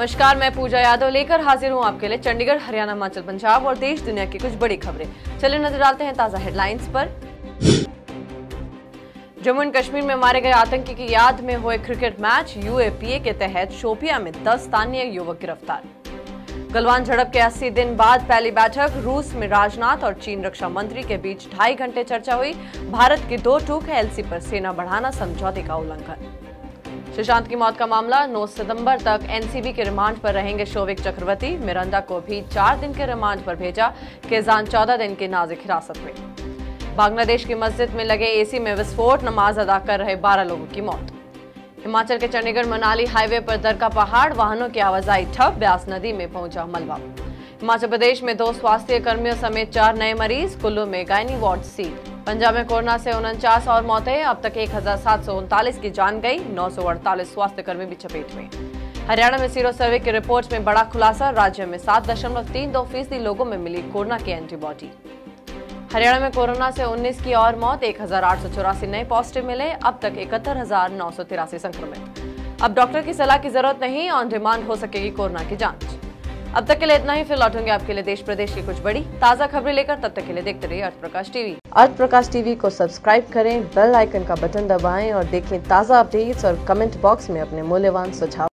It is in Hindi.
नमस्कार, मैं पूजा यादव लेकर हाजिर हूं आपके लिए चंडीगढ़, हरियाणा, हिमाचल, पंजाब और देश दुनिया की कुछ बड़ी खबरें। चलिए नजर डालते हैं ताजा हेडलाइंस पर। जम्मू एंड कश्मीर में मारे गए आतंकी की याद में हुए क्रिकेट मैच। यूएपीए के तहत शोपियां में 10 स्थानीय युवक गिरफ्तार। गलवान झड़प के 80 दिन बाद पहली बैठक। रूस में राजनाथ और चीन रक्षा मंत्री के बीच 2.5 घंटे चर्चा हुई। भारत की 2 टूक है एलसी पर सेना बढ़ाना समझौते का उल्लंघन। सुशांत की मौत का मामला। 9 सितंबर तक एनसीबी के रिमांड पर रहेंगे शोविक चक्रवर्ती। मिरांडा को भी 4 दिन के रिमांड पर भेजा। केजान 14 दिन की नाजुक हिरासत में। बांग्लादेश की मस्जिद में लगे एसी में विस्फोट। नमाज अदा कर रहे 12 लोगों की मौत। हिमाचल के चंडीगढ़ मनाली हाईवे पर दरका पहाड़। वाहनों की आवाजाही ठप। ब्यास नदी में पहुंचा मलबा। हिमाचल प्रदेश में 2 स्वास्थ्य कर्मियों समेत 4 नए मरीज। कुल्लू में गायनी वार्ड सील। पंजाब में कोरोना से 49 और मौतें। अब तक 1739 की जान गई। 948 स्वास्थ्य कर्मी भी चपेट में। हरियाणा में सीरो सर्वे की रिपोर्ट में बड़ा खुलासा। राज्य में 7.32% लोगों में मिली कोरोना की एंटीबॉडी। हरियाणा में कोरोना से 19 की और मौत। 1884 नए पॉजिटिव मिले। अब तक 71,983 संक्रमित। अब डॉक्टर की सलाह की जरूरत नहीं, ऑन डिमांड हो सकेगी कोरोना की जांच। अब तक के लिए इतना ही। फिर लौटूंगे आपके लिए देश प्रदेश की कुछ बड़ी ताजा खबरें लेकर। तब तक के लिए देखते रहिए अर्थ प्रकाश टीवी। अर्थ प्रकाश टीवी को सब्सक्राइब करें, बेल आइकन का बटन दबाएं और देखें ताजा अपडेट्स और कमेंट बॉक्स में अपने मूल्यवान सुझाव।